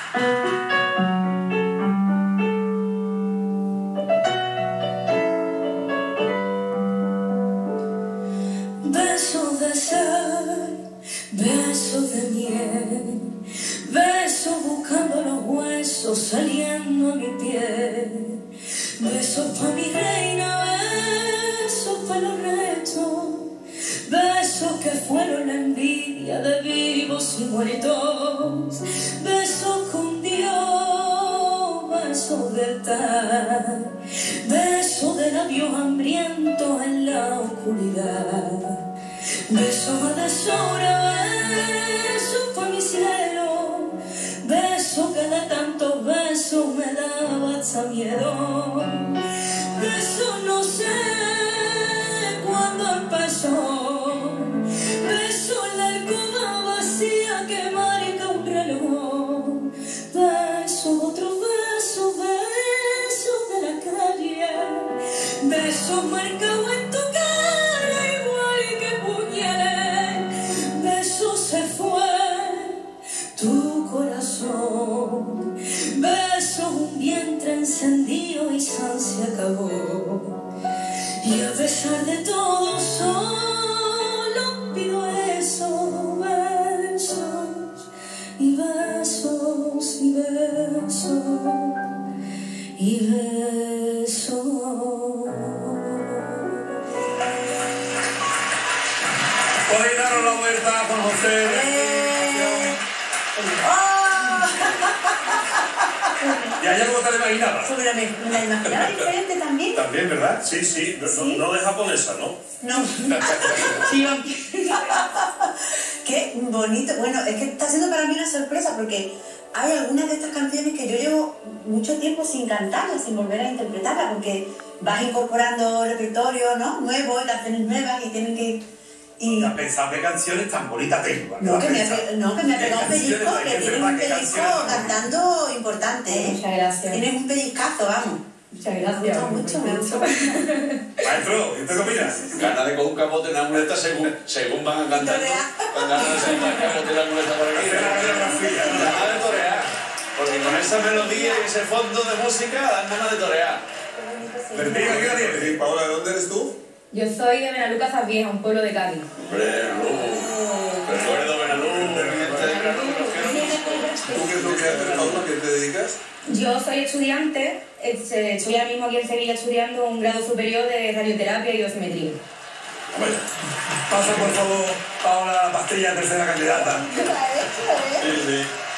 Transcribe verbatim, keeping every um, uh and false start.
Besos de sal, besos de miel, besos buscando los huesos saliendo a mi piel, besos pa' mi reina, besos pa' los restos, besos que fueron la envidia de vivos y muertos, besos con Dios, besos de tal, besos de labios hambrientos en la oscuridad. Besos a deshora, besos pa' mi cielo, besos que de tantos besos me daba hasta miedo. Besos no sé cuándo empezó, besos en la alcoba vacía que marca un reloj, besos, otros besos, besos de la calle, besos marcados en tu cara igual que puñales, besos se fue tu corazón, besos un vientre encendido y san se acabó, y a pesar de todo solo pido eso, besos y besos y besos y besos. Podéis daros la vuelta con José. Eh... ¡Oh! ¿Y allá cómo te la imaginabas? Pues me, me la imaginaba diferente también. También, ¿verdad? Sí, sí. No, ¿Sí? no, no de japonesa, ¿no? No. Sí, qué bonito. Bueno, es que está siendo para mí una sorpresa porque hay algunas de estas canciones que yo llevo mucho tiempo sin cantarlas, sin volver a interpretarlas, porque vas incorporando repertorio, ¿no? Nuevo, canciones nuevas y tienen que... Y... A pensar qué canciones tan bonitas tengo. No, que me, ha, no, que me ha pegado un pellizco, que tienes un pellizco cantando importante, ¿eh? Muchas gracias. Tienes un pellizcazo, vamos. Muchas gracias. Me gusta mucho, me gusta mucho. Maestro, ¿y usted qué opina? Ganas de coger un capote en la muleta según, según van cantando. Con ganas de sacar un capote en la muleta por aquí. Ganas de torear. Porque con esa melodía y ese fondo de música dan ganas de torear. Bertín, ¿qué tienes? Paola, ¿de dónde eres tú? Yo soy de Benaluca Vieja, un pueblo de Cádiz. Hombre, Benalú. Recuerdo Benalú. ¿Tú qué es lo que haces, Paola? ¿Qué te dedicas? Yo soy estudiante, estoy ahora mismo aquí en Sevilla estudiando un grado superior de radioterapia y dosimetría. Bueno, pasa por favor, Paola, la pastilla tercera candidata. ¿Qué ha hecho, eh? Sí, sí.